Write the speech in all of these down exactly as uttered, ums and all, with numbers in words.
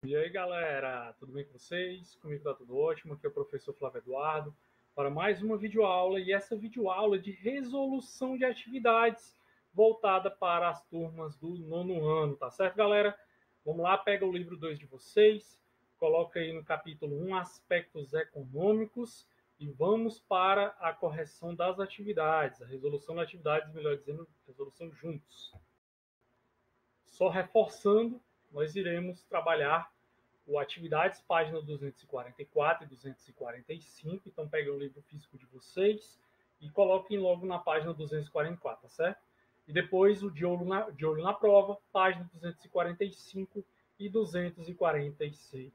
E aí, galera, tudo bem com vocês? Comigo tá tudo ótimo. Aqui é o professor Flávio Eduardo para mais uma videoaula, e essa videoaula é de resolução de atividades voltada para as turmas do nono ano, tá certo, galera? Vamos lá, pega o livro dois de vocês, coloca aí no capítulo um aspectos econômicos e vamos para a correção das atividades, a resolução das atividades, melhor dizendo, resolução juntos. Só reforçando, nós iremos trabalhar o Atividades, página duzentos e quarenta e quatro e duzentos e quarenta e cinco. Então, peguem o livro físico de vocês e coloquem logo na página duzentos e quarenta e quatro, tá certo? E depois o de olho na, de olho na prova, página duzentos e quarenta e cinco e duzentos e quarenta e seis.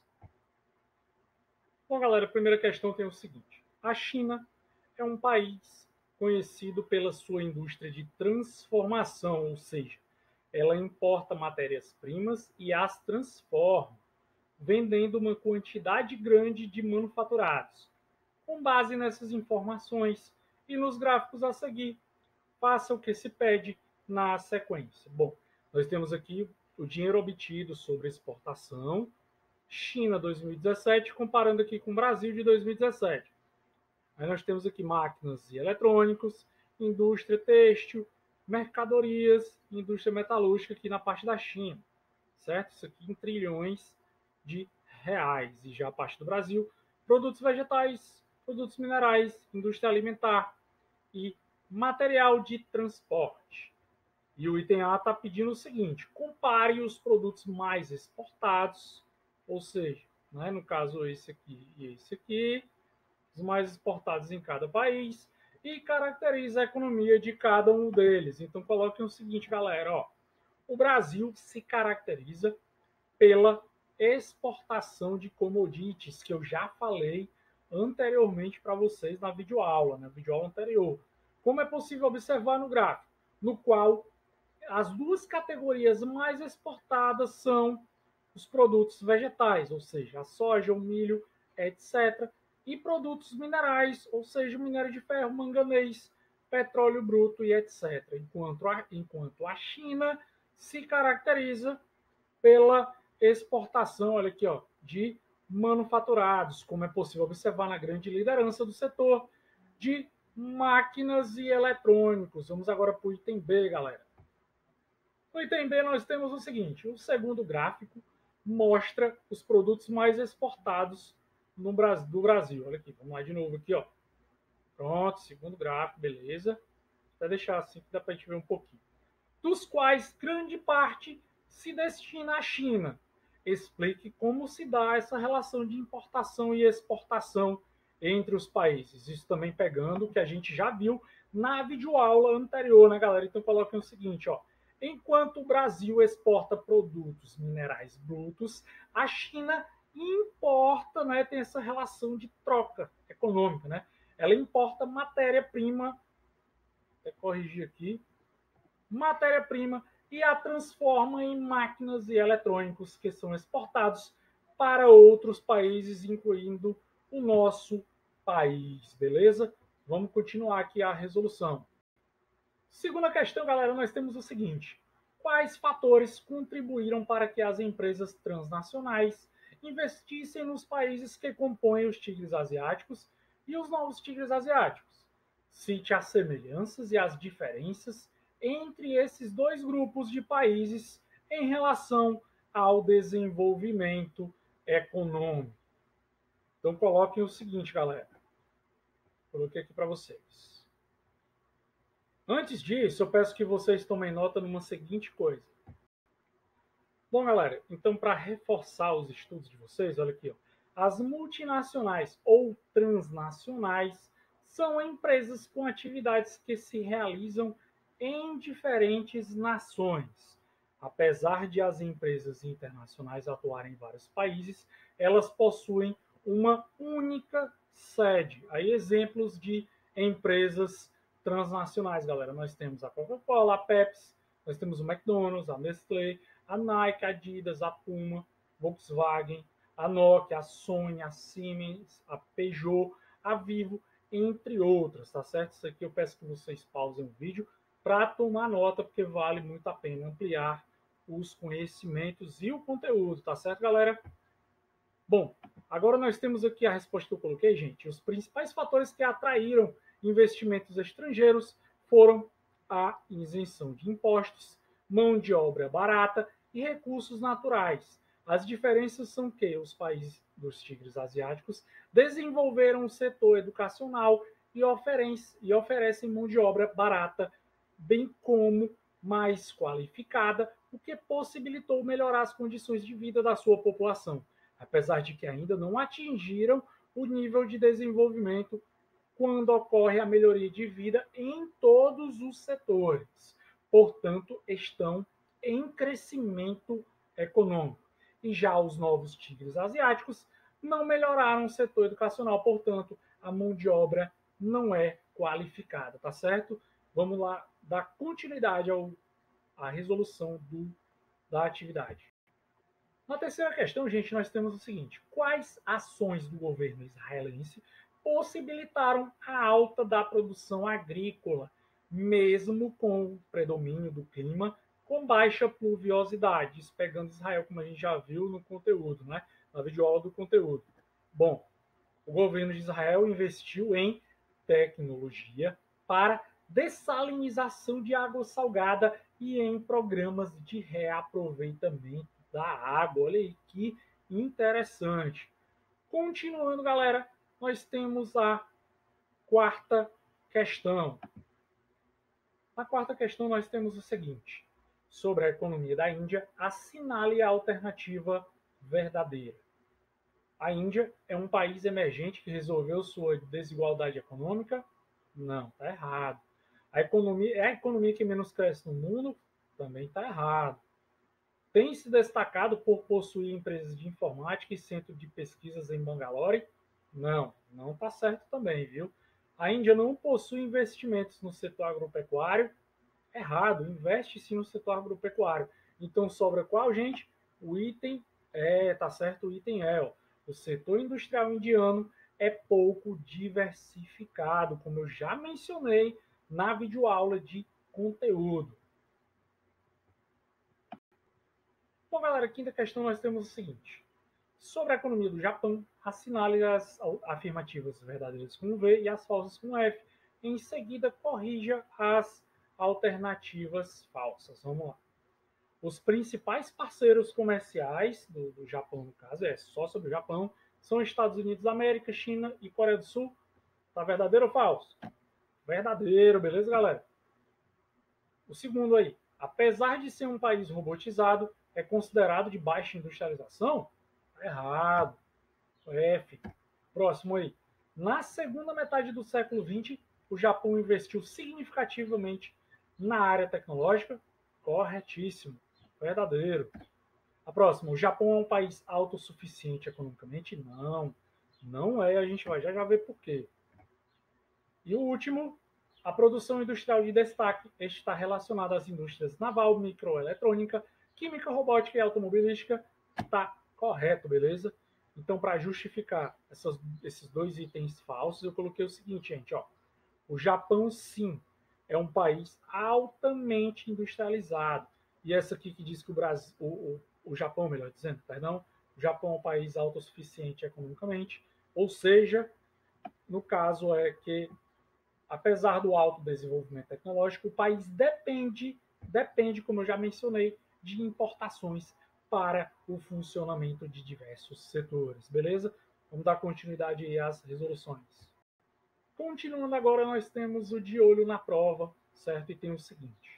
Bom, galera, a primeira questão tem o seguinte. A China é um país conhecido pela sua indústria de transformação, ou seja, ela importa matérias-primas e as transforma, vendendo uma quantidade grande de manufaturados. Com base nessas informações e nos gráficos a seguir, faça o que se pede na sequência. Bom, nós temos aqui o dinheiro obtido sobre exportação, China dois mil e dezessete, comparando aqui com o Brasil de dois mil e dezessete. Aí nós temos aqui máquinas e eletrônicos, indústria têxtil, mercadorias, indústria metalúrgica aqui na parte da China, certo? Isso aqui em trilhões de reais. E já a parte do Brasil, produtos vegetais, produtos minerais, indústria alimentar e material de transporte. E o item A está pedindo o seguinte: compare os produtos mais exportados, ou seja, né, no caso esse aqui e esse aqui, os mais exportados em cada país, e caracteriza a economia de cada um deles. Então coloquem o seguinte, galera, ó, o Brasil se caracteriza pela exportação de commodities, que eu já falei anteriormente para vocês na videoaula, na videoaula anterior. Como é possível observar no gráfico, no qual as duas categorias mais exportadas são os produtos vegetais, ou seja, a soja, o milho, etcétera, e produtos minerais, ou seja, minério de ferro, manganês, petróleo bruto e etcétera. Enquanto a, enquanto a China se caracteriza pela exportação, olha aqui, ó, de manufaturados, como é possível observar na grande liderança do setor de máquinas e eletrônicos. Vamos agora para o item B, galera. No item B nós temos o seguinte: o segundo gráfico mostra os produtos mais exportados no Brasil, do Brasil. Olha aqui, vamos lá de novo aqui, ó. Pronto, segundo gráfico, beleza. Vou deixar assim que dá para a gente ver um pouquinho. Dos quais grande parte se destina à China. Explique como se dá essa relação de importação e exportação entre os países. Isso também pegando o que a gente já viu na videoaula anterior, né, galera? Então coloquem o seguinte, ó. Enquanto o Brasil exporta produtos minerais brutos, a China importa, né, tem essa relação de troca econômica, né? Ela importa matéria-prima, vou corrigir aqui, matéria-prima e a transforma em máquinas e eletrônicos que são exportados para outros países, incluindo o nosso país, beleza? Vamos continuar aqui a resolução. Segunda questão, galera, nós temos o seguinte: quais fatores contribuíram para que as empresas transnacionais investissem nos países que compõem os tigres asiáticos e os novos tigres asiáticos? Cite as semelhanças e as diferenças entre esses dois grupos de países em relação ao desenvolvimento econômico. Então coloquem o seguinte, galera. Coloquei aqui para vocês. Antes disso, eu peço que vocês tomem nota numa seguinte coisa. Bom, galera, então para reforçar os estudos de vocês, olha aqui, ó, as multinacionais ou transnacionais são empresas com atividades que se realizam em diferentes nações. Apesar de as empresas internacionais atuarem em vários países, elas possuem uma única sede. Aí exemplos de empresas transnacionais, galera. Nós temos a Coca-Cola, a Pepsi, nós temos o McDonald's, a Nestlé, a Nike, a Adidas, a Puma, Volkswagen, a Nokia, a Sony, a Siemens, a Peugeot, a Vivo, entre outras, tá certo? Isso aqui eu peço que vocês pausem o vídeo para tomar nota, porque vale muito a pena ampliar os conhecimentos e o conteúdo, tá certo, galera? Bom, agora nós temos aqui a resposta que eu coloquei, gente. Os principais fatores que atraíram investimentos estrangeiros foram a isenção de impostos, mão de obra barata e recursos naturais. As diferenças são que os países dos tigres asiáticos desenvolveram um setor educacional e oferecem, e oferecem mão de obra barata, bem como mais qualificada, o que possibilitou melhorar as condições de vida da sua população, apesar de que ainda não atingiram o nível de desenvolvimento quando ocorre a melhoria de vida em todos os setores. Portanto, estão em crescimento econômico. E já os novos tigres asiáticos não melhoraram o setor educacional, portanto, a mão de obra não é qualificada, tá certo? Vamos lá dar continuidade ao, à resolução do, da atividade. Na terceira questão, gente, nós temos o seguinte: quais ações do governo israelense possibilitaram a alta da produção agrícola, mesmo com o predomínio do clima com baixa pluviosidade, isso pegando Israel, como a gente já viu no conteúdo, né? Na videoaula do conteúdo. Bom, o governo de Israel investiu em tecnologia para dessalinização de água salgada e em programas de reaproveitamento da água. Olha aí que interessante. Continuando, galera, nós temos a quarta questão. Na quarta questão, nós temos o seguinte: sobre a economia da Índia, assinale a alternativa verdadeira. A Índia é um país emergente que resolveu sua desigualdade econômica? Não, está errado. A economia, é a economia que menos cresce no mundo? Também está errado. Tem se destacado por possuir empresas de informática e centro de pesquisas em Bangalore? Não, não está certo também, viu? A Índia não possui investimentos no setor agropecuário? Errado, investe sim no setor agropecuário. Então sobra qual, gente? O item é, tá certo? O item é, ó, o setor industrial indiano é pouco diversificado, como eu já mencionei na videoaula de conteúdo. Bom, galera, quinta questão nós temos o seguinte: sobre a economia do Japão, assinale as afirmativas verdadeiras com V e as falsas com F. Em seguida, corrija as alternativas falsas. Vamos lá. Os principais parceiros comerciais do, do Japão, no caso, é só sobre o Japão, são Estados Unidos da América, China e Coreia do Sul. Tá verdadeiro ou falso? Verdadeiro, beleza, galera? O segundo aí, apesar de ser um país robotizado, é considerado de baixa industrialização? Tá errado. F. Próximo aí. Na segunda metade do século vinte, o Japão investiu significativamente na área tecnológica? Corretíssimo. Verdadeiro. A próxima. O Japão é um país autossuficiente economicamente? Não. Não é. A gente vai já, já ver por quê. E o último. A produção industrial de destaque está relacionada às indústrias naval, microeletrônica, química, robótica e automobilística. Está correto, beleza? Então, para justificar essas, esses dois itens falsos, eu coloquei o seguinte, gente, ó. O Japão, sim, é um país altamente industrializado. E essa aqui que diz que o Brasil, o, o, o Japão, melhor dizendo, perdão, o Japão é um país autossuficiente economicamente, ou seja, no caso é que, apesar do alto desenvolvimento tecnológico, o país depende, depende, como eu já mencionei, de importações para o funcionamento de diversos setores, beleza? Vamos dar continuidade aí às resoluções. Continuando agora, nós temos o de olho na prova, certo? E tem o seguinte,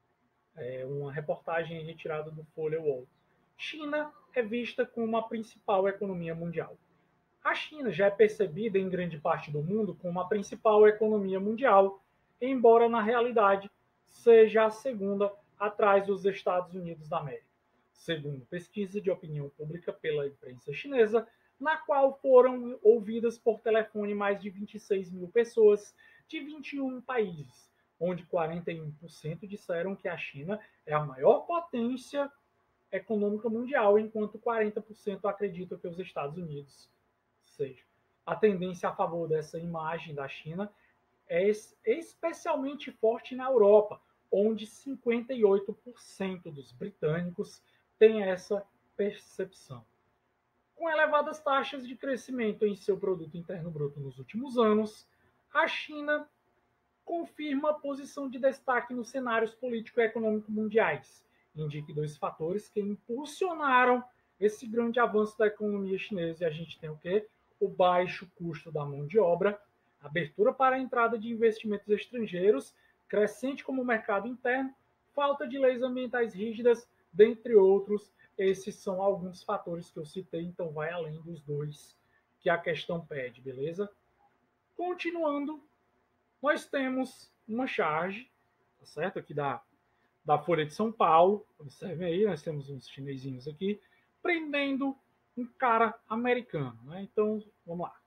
é uma reportagem retirada do Folha Wall. China é vista como a principal economia mundial. A China já é percebida em grande parte do mundo como a principal economia mundial, embora na realidade seja a segunda atrás dos Estados Unidos da América, segundo pesquisa de opinião pública pela imprensa chinesa, na qual foram ouvidas por telefone mais de vinte e seis mil pessoas de vinte e um países, onde quarenta e um por cento disseram que a China é a maior potência econômica mundial, enquanto quarenta por cento acreditam que os Estados Unidos seja. A tendência a favor dessa imagem da China é especialmente forte na Europa, onde cinquenta e oito por cento dos britânicos têm essa percepção. Com elevadas taxas de crescimento em seu produto interno bruto nos últimos anos, a China confirma a posição de destaque nos cenários político e econômico mundiais. Indique dois fatores que impulsionaram esse grande avanço da economia chinesa. E a gente tem o quê? O baixo custo da mão de obra, abertura para a entrada de investimentos estrangeiros, crescente como mercado interno, falta de leis ambientais rígidas, dentre outros. Esses são alguns fatores que eu citei, então vai além dos dois que a questão pede, beleza? Continuando, nós temos uma charge, tá certo? Aqui da, da Folha de São Paulo. Observem aí, nós temos uns chinesinhos aqui, prendendo um cara americano, né? Então, vamos lá.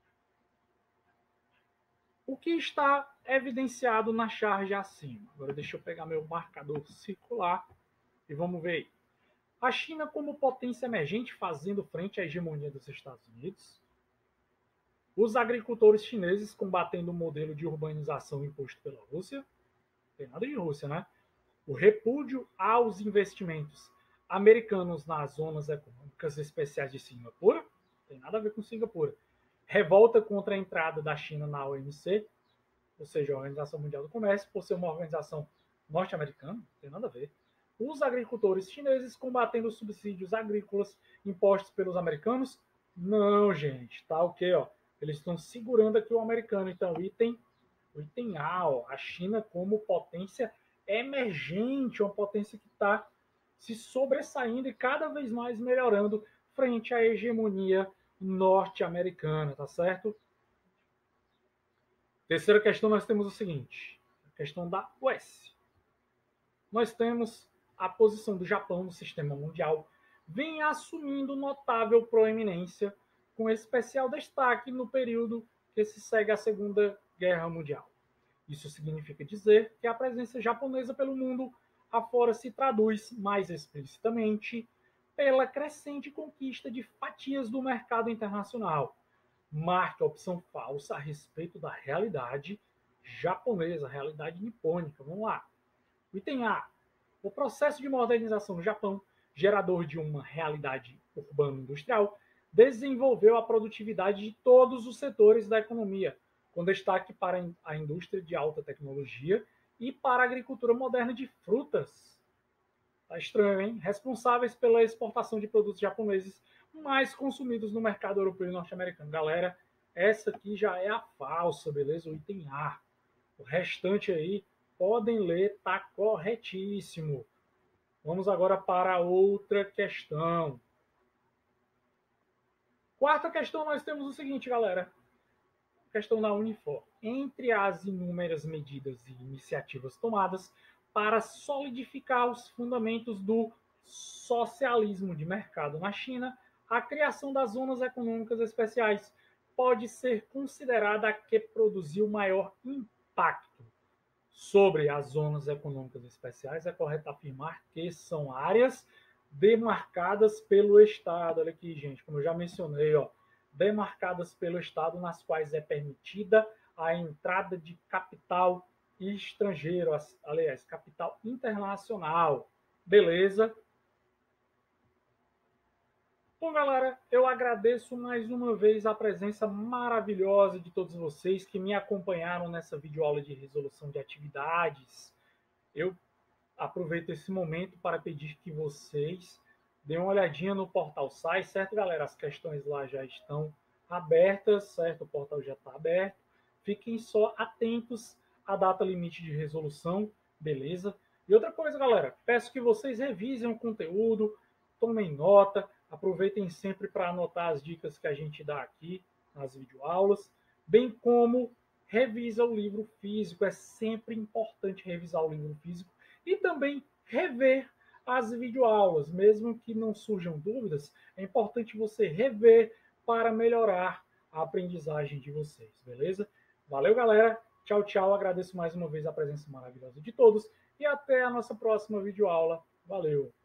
O que está evidenciado na charge acima? Agora deixa eu pegar meu marcador circular e vamos ver aí. A China como potência emergente fazendo frente à hegemonia dos Estados Unidos. Os agricultores chineses combatendo o modelo de urbanização imposto pela Rússia. Não tem nada de Rússia, né? O repúdio aos investimentos americanos nas zonas econômicas especiais de Singapura. Não tem nada a ver com Singapura. Revolta contra a entrada da China na O M C, ou seja, a Organização Mundial do Comércio, por ser uma organização norte-americana. Não tem nada a ver. Os agricultores chineses combatendo os subsídios agrícolas impostos pelos americanos. Não, gente. Tá o quê? Ó? Eles estão segurando aqui o americano. Então, o item, o item A, ó, a China como potência emergente, uma potência que está se sobressaindo e cada vez mais melhorando frente à hegemonia norte-americana, tá certo? Terceira questão, nós temos o seguinte, a questão da U S. Nós temos a posição do Japão no sistema mundial, vem assumindo notável proeminência, com especial destaque no período que se segue à Segunda Guerra Mundial. Isso significa dizer que a presença japonesa pelo mundo afora se traduz mais explicitamente pela crescente conquista de fatias do mercado internacional. Marca a opção falsa a respeito da realidade japonesa, a realidade nipônica. Vamos lá. Item A. O processo de modernização no Japão, gerador de uma realidade urbano-industrial, desenvolveu a produtividade de todos os setores da economia, com destaque para a indústria de alta tecnologia e para a agricultura moderna de frutas. Tá estranho, hein? Responsáveis pela exportação de produtos japoneses mais consumidos no mercado europeu e norte-americano. Galera, essa aqui já é a falsa, beleza? O item A. O restante aí, podem ler, tá corretíssimo. Vamos agora para outra questão. Quarta questão, nós temos o seguinte, galera. Questão da Unifor. Entre as inúmeras medidas e iniciativas tomadas para solidificar os fundamentos do socialismo de mercado na China, a criação das zonas econômicas especiais pode ser considerada a que produziu maior impacto. Sobre as zonas econômicas especiais, é correto afirmar que são áreas demarcadas pelo Estado. Olha aqui, gente, como eu já mencionei, ó, demarcadas pelo Estado, nas quais é permitida a entrada de capital estrangeiro, aliás, capital internacional. Beleza? Bom, galera, eu agradeço mais uma vez a presença maravilhosa de todos vocês que me acompanharam nessa videoaula de resolução de atividades. Eu aproveito esse momento para pedir que vocês deem uma olhadinha no portal S A I, certo, galera? As questões lá já estão abertas, certo? O portal já está aberto. Fiquem só atentos à data limite de resolução, beleza? E outra coisa, galera, peço que vocês revisem o conteúdo, tomem nota, aproveitem sempre para anotar as dicas que a gente dá aqui nas videoaulas, bem como revisa o livro físico. É sempre importante revisar o livro físico e também rever as videoaulas, mesmo que não surjam dúvidas, é importante você rever para melhorar a aprendizagem de vocês, beleza? Valeu, galera! Tchau, tchau! Agradeço mais uma vez a presença maravilhosa de todos e até a nossa próxima videoaula. Valeu!